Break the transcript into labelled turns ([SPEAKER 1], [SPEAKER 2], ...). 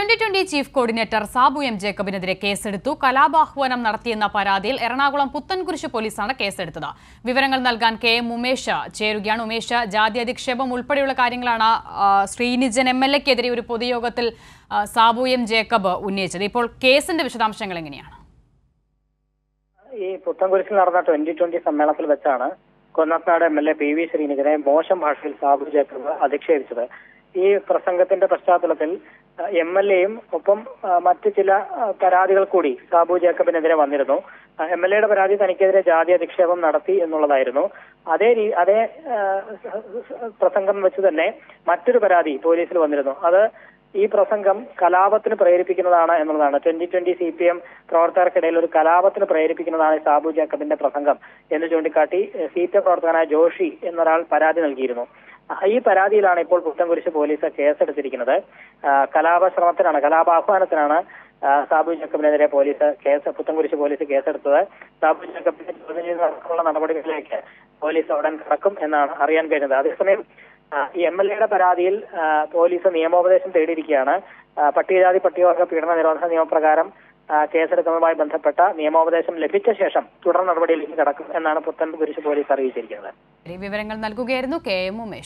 [SPEAKER 1] 2020 chief coordinator Sabu M ജേക്കബിനെതിരെ കേസെടുത്തു. കലാപാഹ്വാനം നടത്തിയെന്ന പരാതിയിൽ എറണാകുളം പുത്തൻകുരിശ് പോലീസാണ് കേസെടുത്തത്. വിവരങ്ങൾ നൽകാൻ KM ഉമേഷ് ചേരുകയാണ്. ഉമേഷ്, ജാതി അധിക്ഷേപം ഉൾപ്പെടെയുള്ള കാര്യങ്ങളാണ് ശ്രീനിജൻ MLA-ക്കെതിരെ ഒരു പൊതുയോഗത്തിൽ സാബു എം ജേക്കബ് ഉന്നയിച്ചത്. ഇപ്പോൾ കേസിന്റെ വിശദാംശങ്ങൾ എങ്ങനെയാണ്?
[SPEAKER 2] ഈ പുത്തൻകുരിശിൽ നടന്ന 2020 സമ്മേളനത്തിൽ വെച്ചാണ് കൊന്നത്തനാട് MLA PV ശ്രീനിജനെ മോശം ഭാഷയിൽ സാബു ജേക്കബ് അധിക്ഷേപിച്ചത്. ഈ പ്രസംഗത്തിന്റെ പശ്ചാത്തലത്തിൽ MLA-യും ഒപ്പം മറ്റു ചില പരാതികൾ കൂടി സാബു ജേക്കബിനെതിരെ വന്നിരുന്നു. MLA-യുടെ പരാതി തനിക്കെതിരെ ജാതി അധിക്ഷേപം നടത്തി എന്നുള്ളതായിരുന്നു. അതേ പ്രസംഗം വെച്ച് തന്നെ മറ്റൊരു പരാതി പോലീസിൽ വന്നിരുന്നു. അത് ഈ പ്രസംഗം കലാപത്തിന് പ്രേരിപ്പിക്കുന്നതാണ് എന്നുള്ളതാണ്. 2020 CPM പ്രവർത്തകർക്കിടയിൽ ഒരു കലാപത്തിന് പ്രേരിപ്പിക്കുന്നതാണ് സാബു ജേക്കബിന്റെ പ്രസംഗം എന്ന് ചൂണ്ടിക്കാട്ടി CPM പ്രവർത്തകനായ ജോഷി എന്നൊരാൾ പരാതി നൽകിയിരുന്നു. ഈ പരാതിയിലാണ് ഇപ്പോൾ പുത്തൻകുരിശ് പോലീസ് കേസെടുത്തിരിക്കുന്നത്. കലാപാഹ്വാനത്തിനാണ് സാബു ജേക്കബിനെതിരെ പുത്തൻകുരിശ് പോലീസ് കേസെടുത്തത്. സാബു ജേക്കബിനെ ചോദ്യം ചെയ്തുള്ള നടപടികളിലേക്ക് പോലീസ് ഉടൻ കടക്കും എന്നാണ് അറിയാൻ കഴിഞ്ഞത്. അതേസമയം ഈ MLA-യുടെ പരാതിയിൽ പോലീസ് നിയമോപദേശം തേടിയിരിക്കുകയാണ്. പട്ടികജാതി പട്ടികവർഗ പീഡന നിരോധന നിയമപ്രകാരം കേസെടുക്കുന്നതുമായി ബന്ധപ്പെട്ട നിയമോപദേശം ലഭിച്ച ശേഷം തുടർ നടപടിയിലേക്ക് കടക്കും എന്നാണ് പുത്തൻകുരിശ് പോലീസ് അറിയിച്ചിരിക്കുന്നത്.
[SPEAKER 1] വിവരങ്ങൾ നൽകുകയായിരുന്നു KM ഉമേഷ്.